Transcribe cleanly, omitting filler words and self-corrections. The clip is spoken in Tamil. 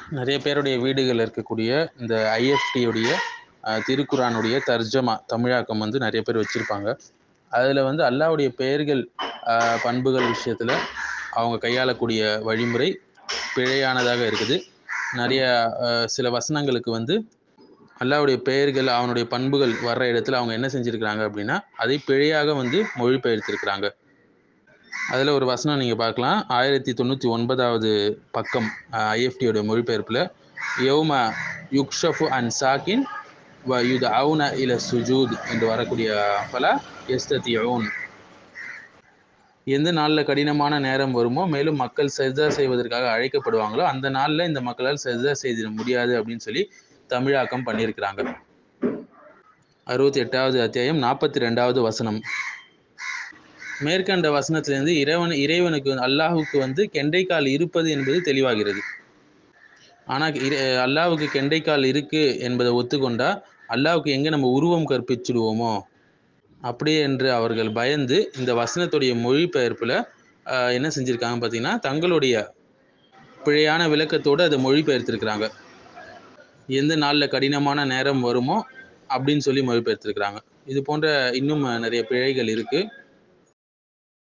நிறைய பேருடைய வீடுகளில் இருக்கக்கூடிய இந்த ஐஎஃப்டியுடைய திருக்குரானுடைய தர்ஜமா தமிழாக்கம் வந்து நிறைய பேர் வச்சுருப்பாங்க. அதில் வந்து அல்லாஹ்வுடைய பெயர்கள் பண்புகள் விஷயத்தில் அவங்க கையாளக்கூடிய வழிமுறை பிழையானதாக இருக்குது. நிறைய சில வசனங்களுக்கு வந்து அல்லாஹ்வுடைய பெயர்கள் அவனுடைய பண்புகள் வர்ற இடத்துல அவங்க என்ன செஞ்சுருக்கிறாங்க அப்படின்னா அதை பிழையாக வந்து மொழிபெயர்த்திருக்கிறாங்க. அதில் ஒரு வசனம் நீங்கள் பார்க்கலாம். 1099வது பக்கம் ஐஎஃப்டியோட மொழிபெயர்ப்பில் யௌம யுக்ஷஃபு அன் சாக்கின் வ யுதஅவுன இல சுஜூத் என்று வரக்கூடிய பல யஸ்ததிஊன். எந்த நாளில் கடினமான நேரம் வருமோ மேலும் மக்கள் சஜ்தா செய்வதற்காக அழைக்கப்படுவாங்களோ அந்த நாளில் இந்த மக்களால் சஜ்தா செய்திட முடியாது அப்படின்னு சொல்லி தமிழாக்கம் பண்ணியிருக்கிறாங்க. 68வது அத்தியாயம் 42வது வசனம். மேற்கண்ட வசனத்திலிருந்து இறைவனுக்கு அல்லாஹுக்கு வந்து கெண்டைக்கால் இருப்பது என்பது தெளிவாகிறது. ஆனால் அல்லாஹுக்கு கெண்டைக்கால் இருக்கு என்பதை ஒத்துக்கொண்டா அல்லாஹுக்கு எங்கே நம்ம உருவம் கற்பிச்சுடுவோமோ அப்படி என்று அவர்கள் பயந்து இந்த வசனத்துடைய மொழிபெயர்ப்பில் என்ன செஞ்சுருக்காங்க பார்த்தீங்கன்னா தங்களுடைய பிழையான விளக்கத்தோடு அதை மொழிபெயர்த்திருக்கிறாங்க. எந்த நாளில் கடினமான நேரம் வருமோ அப்படின்னு சொல்லி மொழிபெயர்த்திருக்கிறாங்க. இது போன்ற இன்னும் நிறைய பிழைகள் இருக்குது.